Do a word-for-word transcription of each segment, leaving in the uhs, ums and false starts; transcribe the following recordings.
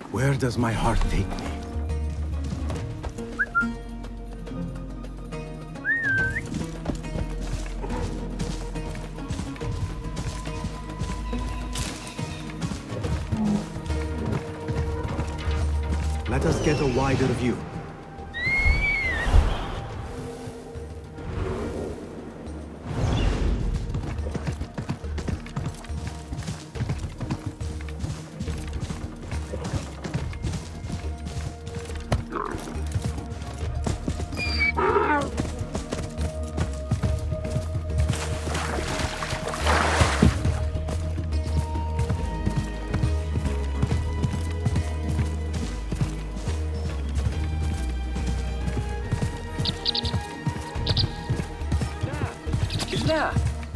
Where does my heart take me? Let us get a wider view. لا.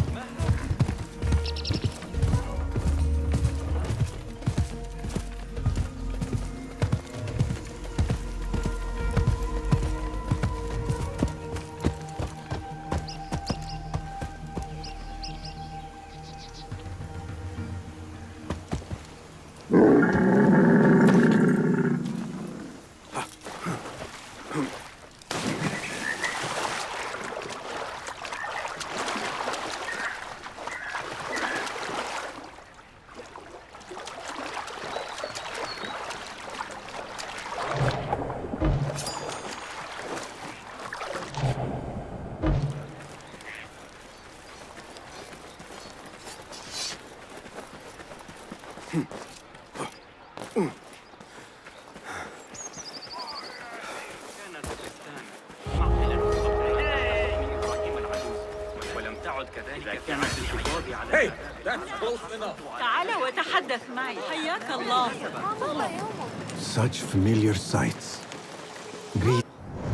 تعال وتحدث معي. حياك الله. Such familiar sights. Greet.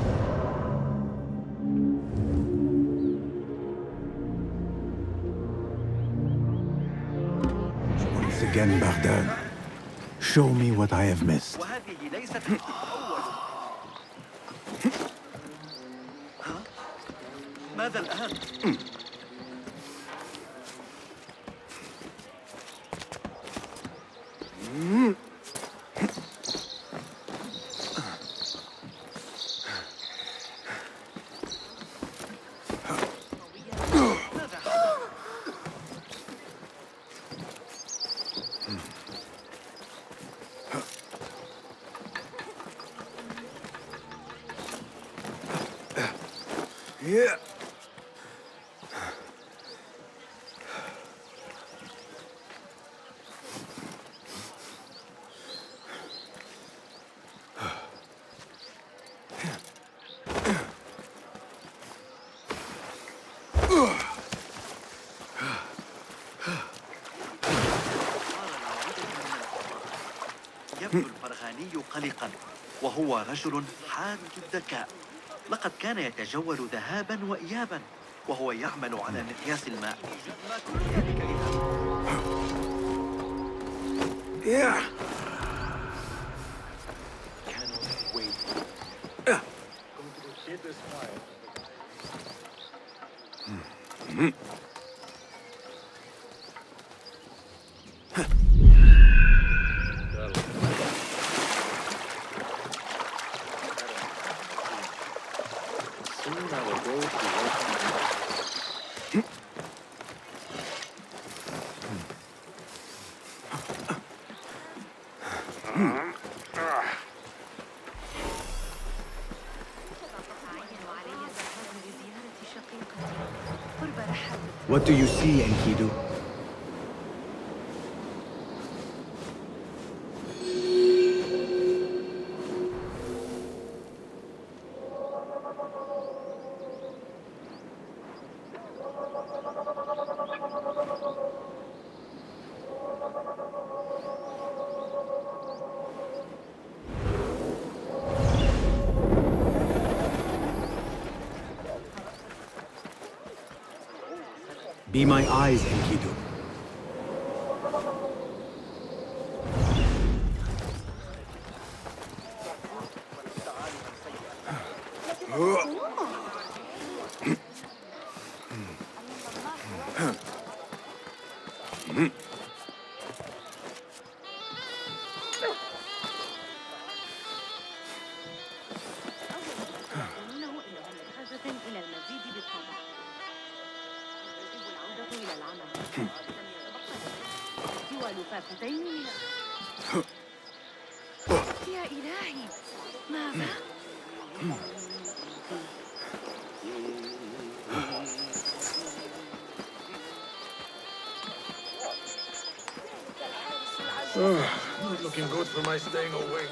Once again, Baghdad. Show me what I have missed. وهذه ليست ماذا الآن؟ Yeah. يبدو الفرغاني قلقا، وهو رجل حاد الذكاء. لقد كان يتجول ذهابا وإيابا وهو يعمل على مقياس الماء. Yeah. What do you see, Enkidu? Be my eyes, Enkidu. هذين يا إلهي ماذا؟ Not looking good for my staying awake.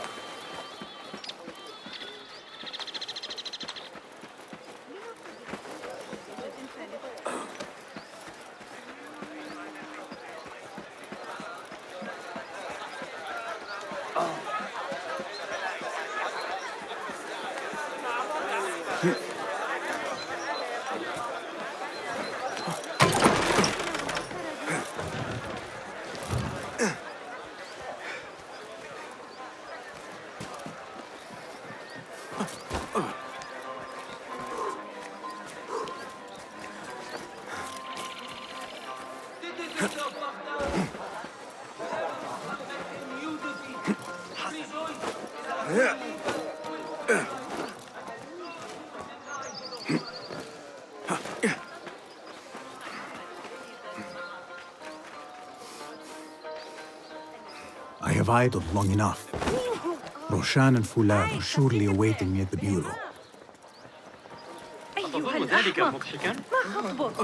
I have idled long enough. Roshan and Foulad are surely awaiting me at the bureau. أيها الأحمق ما خطبك؟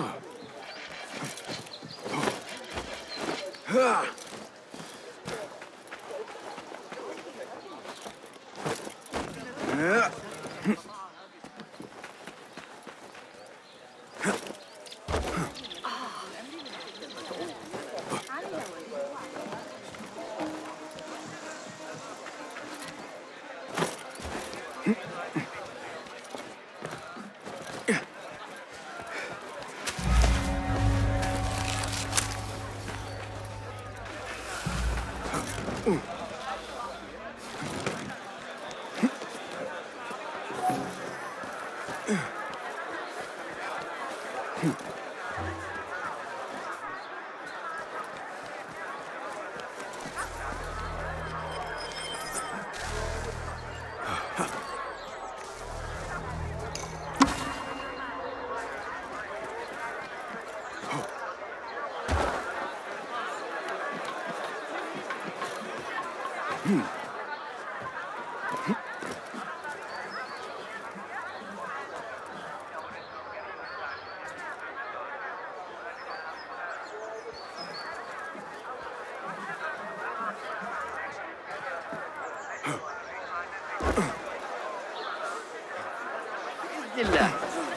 لله.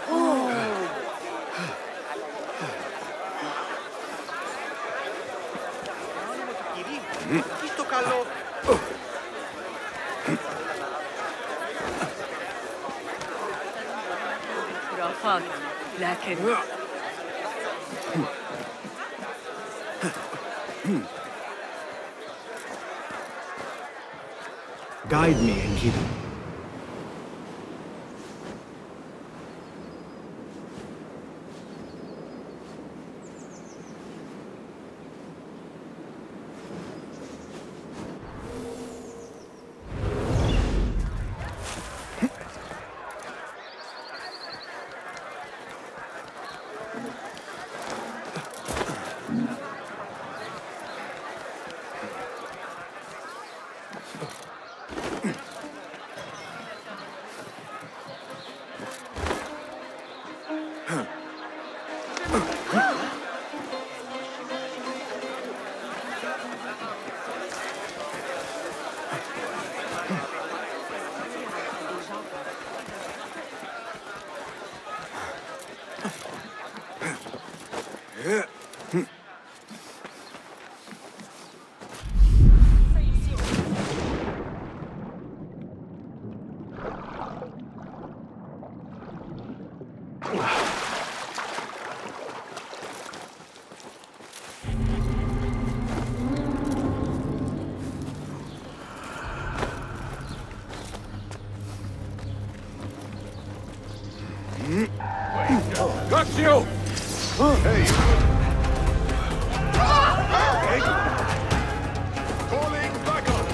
Visto callo. خرافات لكن Guide me, Enkidu. Got you! Hey, you! Hey. Falling back on!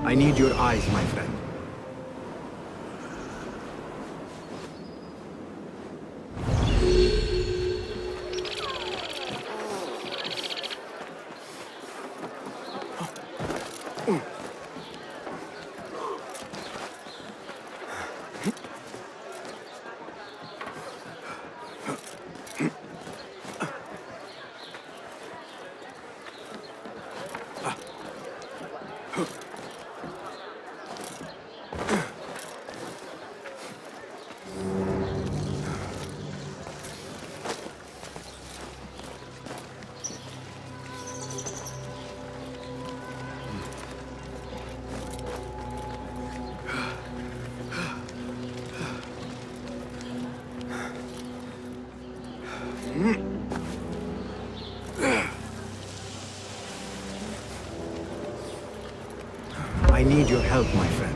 I need your eyes, my friend. I need your help, my friend.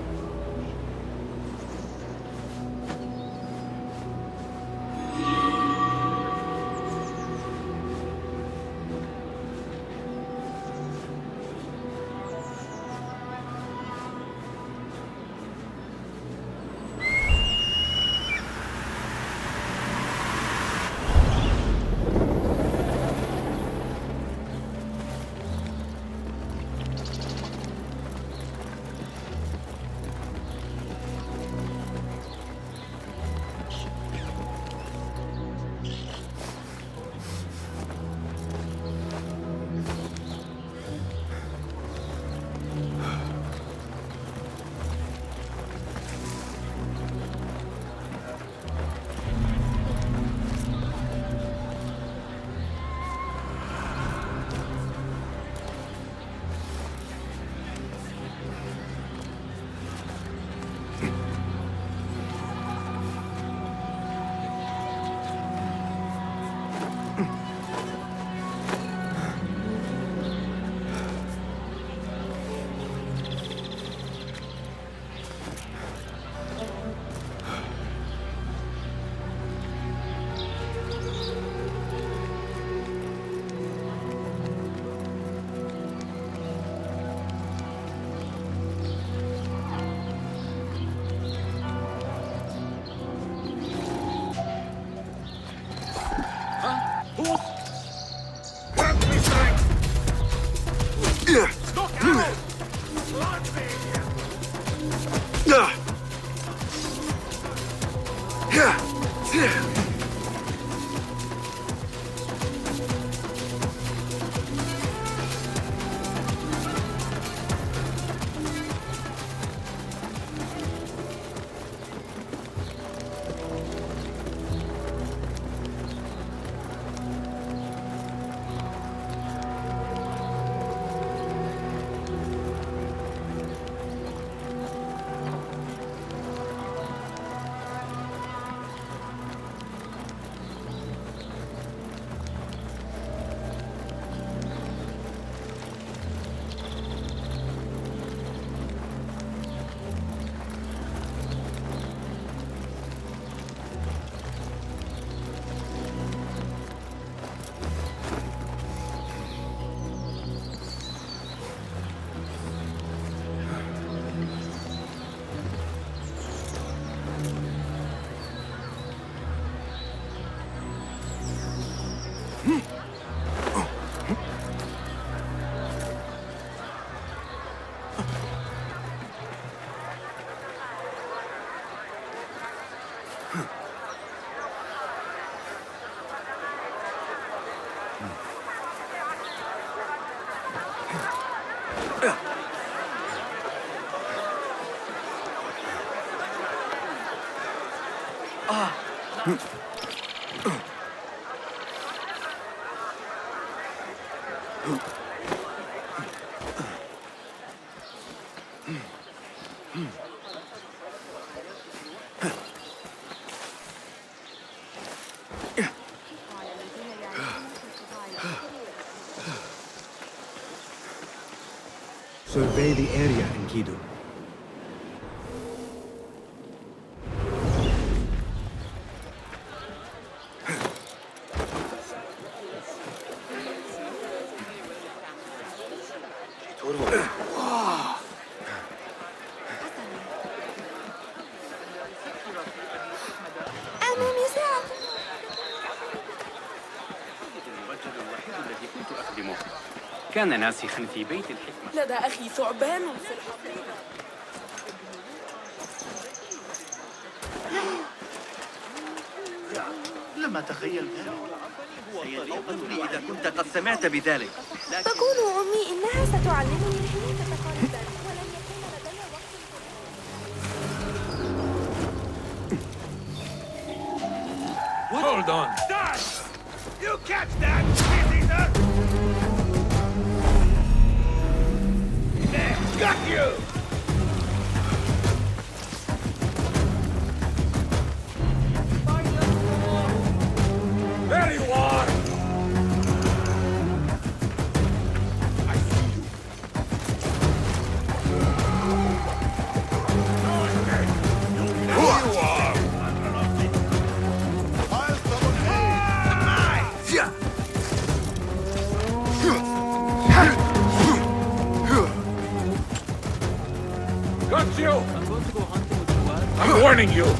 Survey the area, Enkidu. كان ناسخا في بيت الحكمة. لدى أخي ثعبان في الحقيقة. لم أتخيل ذلك. سيدي إذا كنت قد سمعت بذلك. تقول أمي إنها ستعلمني الحنية قريبا ولن يكون لدي What? Hold on. Dash! You catch that, Caesar! There, got you! There you are! I see you. No escape! There you are! Got you! I'm warning you!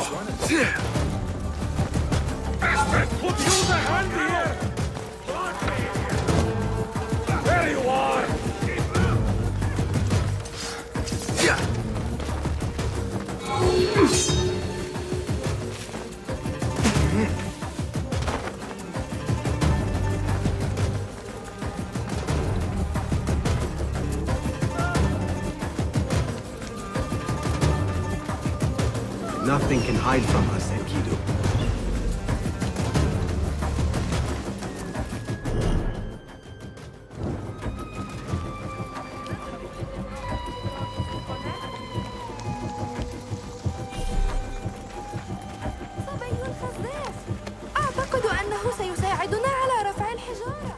Bastard! Use a hand here! There you are! Nothing can hide from us, Enkidu. صبي الخزاف. أعتقد أنه سيساعدنا على رفع الحجارة.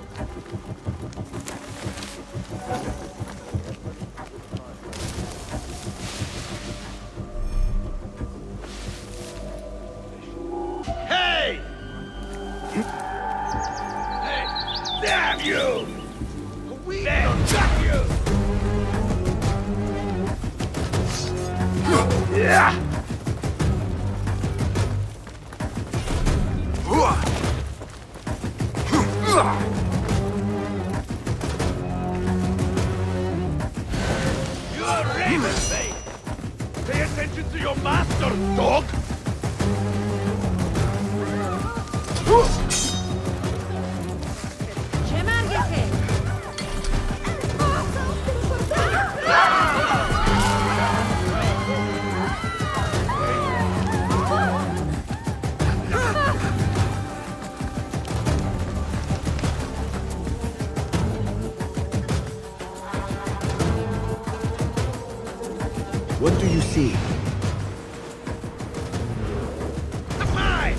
Hey! Hey! Damn you! We there, got you! Yeah! You're Raven Face! Pay attention to your master, dog! What do you see? Mine!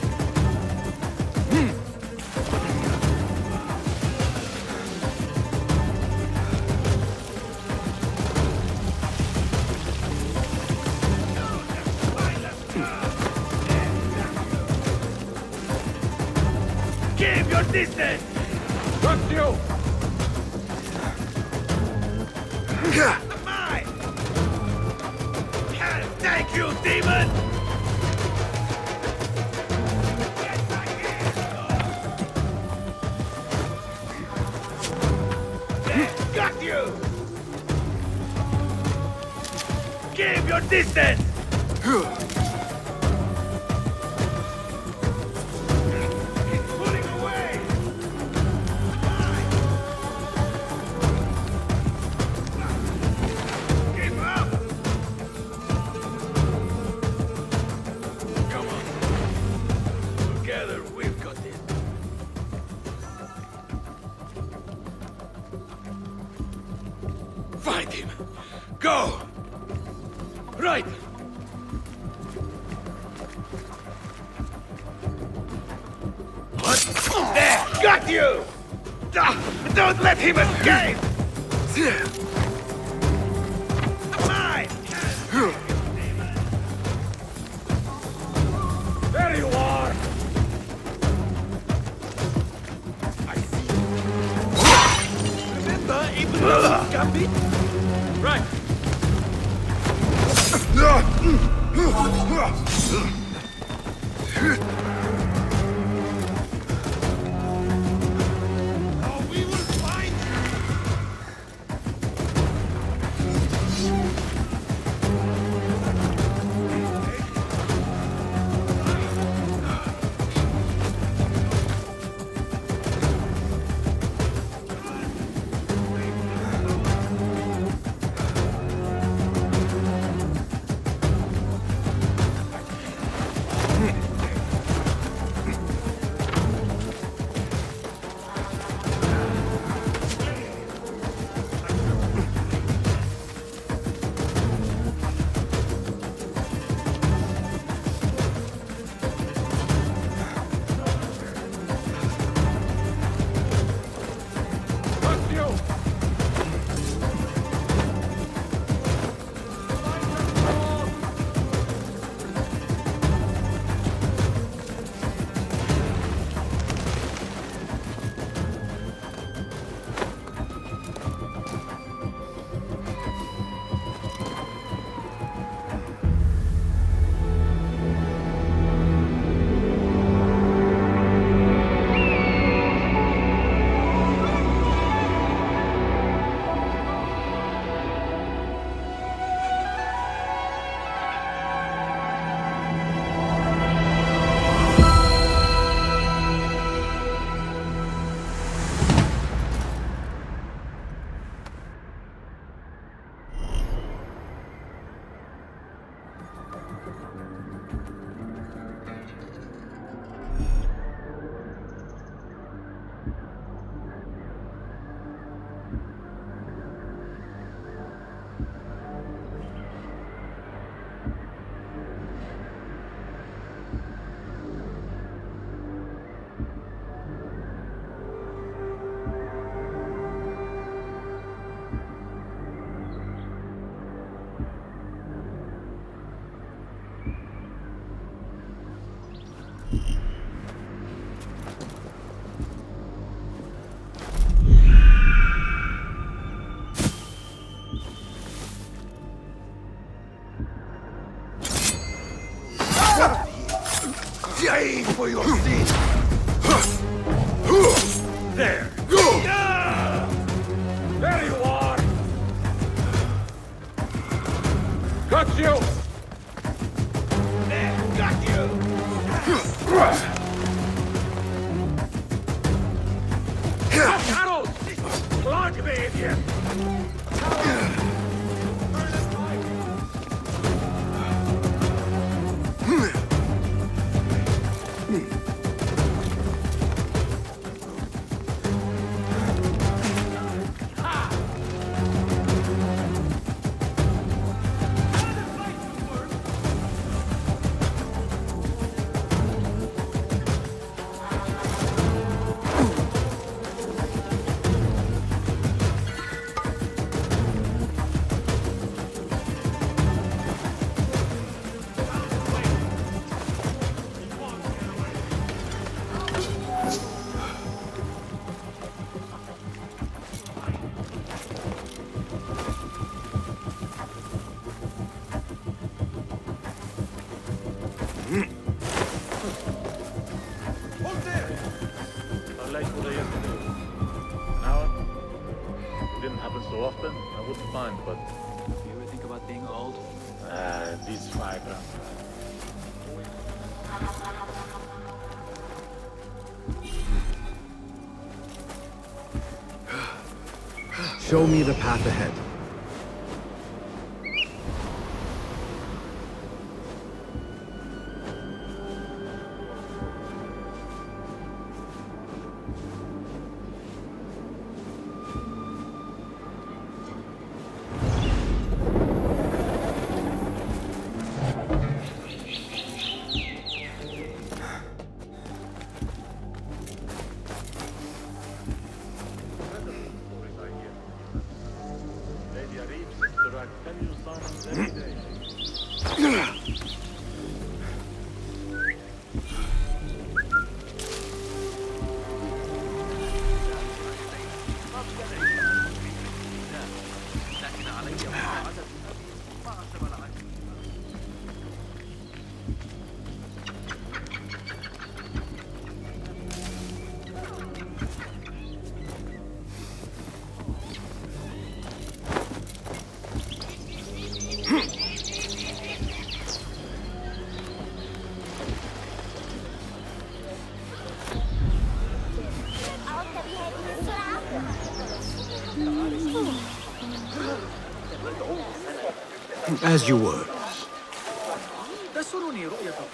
Keep your distance! Got you! Mine! Can't take you, demon! Get back here! There, got you! Keep your distance! He's pulling away! Keep up! Come on. Together we've got this. Find him! Go! Right! What? There! Got you! Ah, don't let him escape! Mine! There you are! I see you. Remember Ibrahim's gambit? Right. Oh, we will find you! idiot! Show me the path ahead. As you were. تسرني رؤيتك.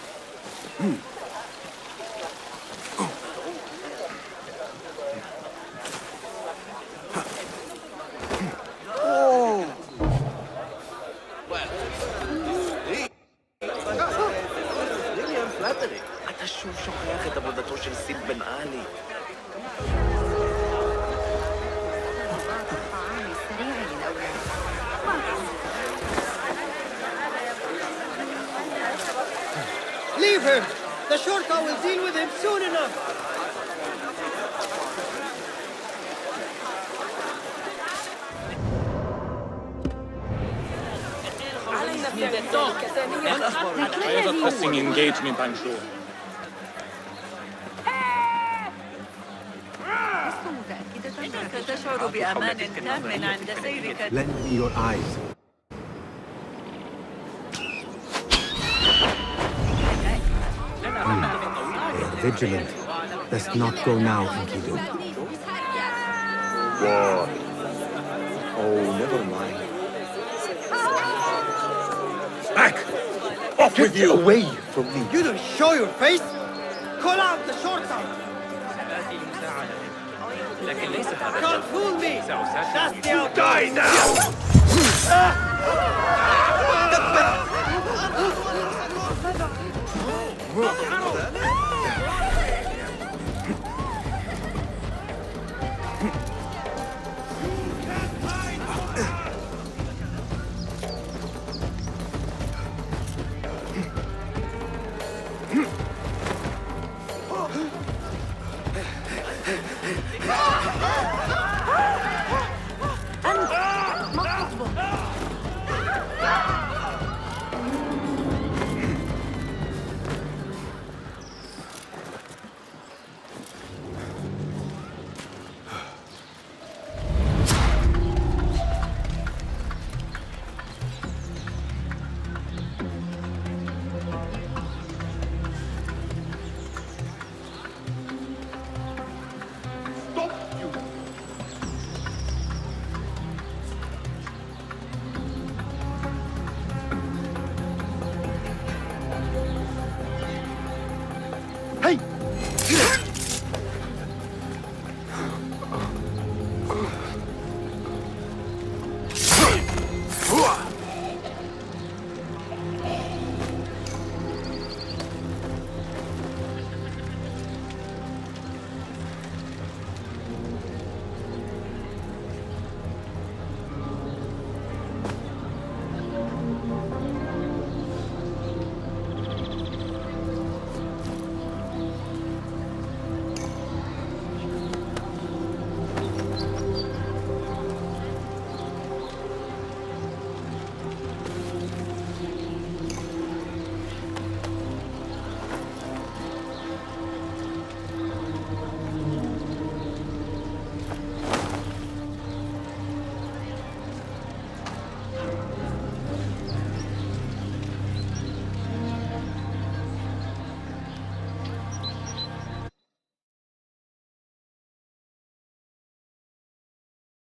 Leave him! The Shorta will deal with him soon enough! I have a pressing engagement, I'm sure. تشعر بأمان تام عند سيرك. Lend me your eyes. Vigilant. Best not go now, Enkidu. What? Oh, never mind. Back! Off with you! Away from me. You don't show your face! Call out the Shorta! Can't fool me! That's the outcome! Die now!